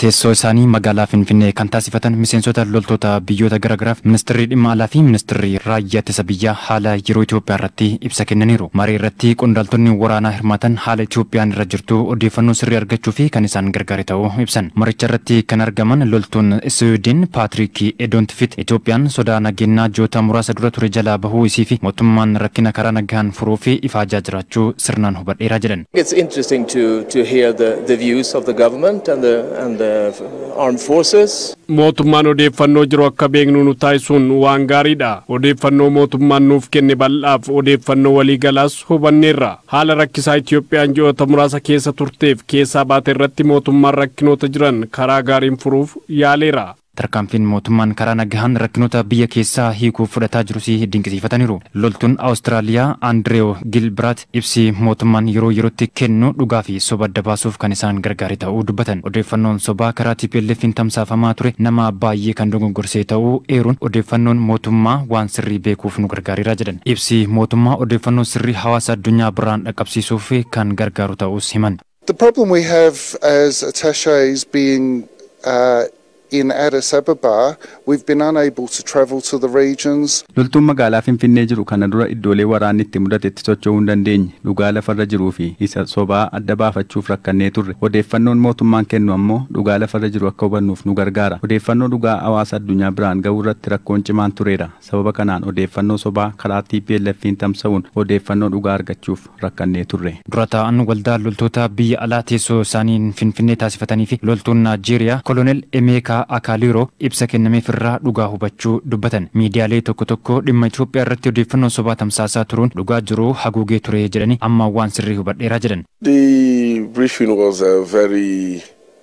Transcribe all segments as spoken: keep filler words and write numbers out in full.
teessoo isaanii magaalaa Finfinnee kan taasifatan miseensota loltoota biyyoota garaagaraaf ministeerri dhimma alaa fi ministeerri raayyaa ittisa biyyaa haala yeroo Itiyoophiyaa irratti ibsa kennaniiru. Marii irratti qondaaltonni waraanaa hirmaatan haala Itiyoophiyaan irra jirtu odeeffannoo sirrii argachuu fi kan isaan gargaare ta'uu ibsan. Maricha irratti kan argaman loltuun Sweden Patrick Edontifit Itiyoophiyaan sodaa nageenyaa ji'oota muraasa dura ture jalaa bahuu isii fi mootummaan rakkina karaa nagaan furuu fi ifaajaa jiraachuu sirnaan hubadheera jedhan. It's interesting to to hear the the views of the government and the and the armed forces. Mootummaan odeeffannoo jiru akka beeknu nu taasisuun waan gaariidha. Odeeffannoo mootummaan nuuf kenne bal'aaf odeeffannoo waliigalaas hubanneerra. Haala rakkisaa Itiyoophiyaan ji'oota muraasa keessa turteef keessaa baate irratti mootummaan rakkinoota jiran karaa gaariin furuuf yaaleera. Tarkaanfiin mootummaan karaa nagaan rakkinoota biyya keessaa hiikuuf fudhataa jirus dinqisiifataniiru. Loltuun Awustiraaliyaa Andrew Gilbert ibsi mootummaan yeroo yerootti kennu dhugaa fi soba adda baasuuf kan isaan gargaare ta'uu dubbatan. Odeeffannoon sobaa karaa T P L F tamsaafamaa ture nama baay'ee kan dogoggorse ta'uu eeruun odeeffannoon mootummaa waan sirrii beekuuf nu gargaareera jedhan. Ibsi mootummaa odeeffannoo sirrii hawaasa addunyaa biraan dhaqqabsiisuuf kan gargaaru ta'us himan. The problem we have as attachés being uh, in Addis Ababa, we've been unable to travel to the regions. Loltuun magaalaa Finfinnee jiru kana dura iddoolee waraanni itti mudatetti socho'uu hin dandeenye dhugaa lafarra jiruu fi isa sobaa adda baafachuuf rakkannee turre. Odeeffannoon mootummaan kennu ammoo dhugaa lafarra jiru akka hubannuuf nu gargaara. Odeeffannoo dhugaa hawaasa addunyaa biraan ga'uu irratti rakkoon cimaan tureera. Sababa kanaan odeeffannoo sobaa karaa T P L F tamsa'uun odeeffannoo dhugaa argachuuf rakkannee turre. Dura taa'an waldaa loltoota biyya alaa teessoo isaanii Finfinnee taasifatanii fi loltuun Naajeeriyaa Kolonel Emeka Akaaliroo ibsa kennameef irraa dhugaa hubachuu dubbatan. Miidiyaalee tokko tokko dhimma Itiyoophiyaa irratti odeeffannoo sobaa tamsaasaa turuun dhugaa jiru haguugee ture jedhanii amma waan sirrii hubadheera jedhan. The briefing was uh, very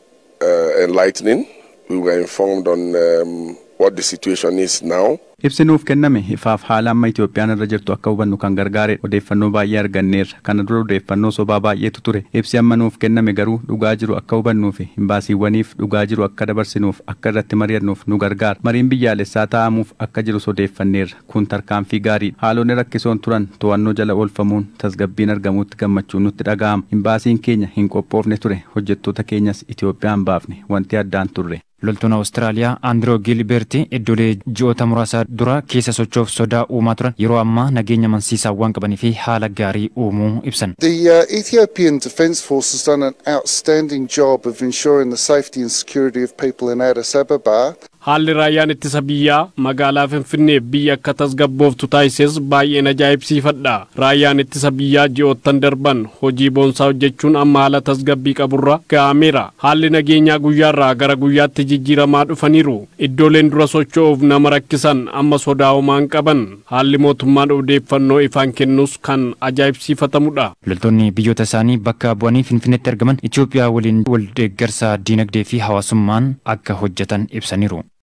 uh, enlightening. We were informed on um, what the situation is now. Ibsi nuuf kenname ifaaf haala amma Itiyoophiyaan irra jirtu akka hubannu kan gargaare. Odeeffannoo baay'ee arganneerra. Kana dura odeeffannoo sobaa baay'eetu ture. Ibsi amma nuuf kenname garuu dhugaa jiru akka hubannuu fi imbaasiiwwaniif dhugaa jiru akka dabarsinuuf akka irratti mari'annuuf nu gargaara. Mariin biyyaalessaa taa'amuuf akka jirus odeeffanneerra. Kun tarkaanfii gaariidha. Haalonni rakkisoon turan to'annoo jala oolfamuun tasgabbiin argamuutti gammachuun nutti dhaga'ama. Imbaasiin keenya hin qophoofne ture. Hojjettoota keenyas Itiyoophiyaan baafne. Wanti addaan turre. Loltuun Awustiraaliyaa Andrew Gilbert iddoolee ji'oota muraasa dura keessa sochoof sodaa uumaa turan yeroo ammaa nageenya amansiisaa waan qabanii fi haala gaarii uumuu ibsan. The uh, Ethiopian Defence Force has done an outstanding job of ensuring the safety and security of people in Addis Ababa. Haalli raayyaan ittisa biyyaa magaalaa Finfinnee biyya akka tasgabbooftu taasises baay'een ajaa'ibsiifadha. Raayyaan ittisa biyyaa ji'oottan darban hojii boonsaa hojjechuun amma haala tasgabbii qaburra ga'ameera. Haalli nageenyaa guyyaarraa gara guyyaatti jijjiiramaa dhufaniiru. Iddooleen dura socho'uuf nama rakkisan amma sodaa homaan qaban. Haalli mootummaan odeeffannoo ifaan kennus kan ajaa'ibsiifatamudha. Loltoonni biyyoota isaanii bakka bu'anii Finfinneetti argaman Itiyoophiyaa waliin wal deeggarsa diinagdee fi hawaasummaan akka hojjetan ibsaniiru.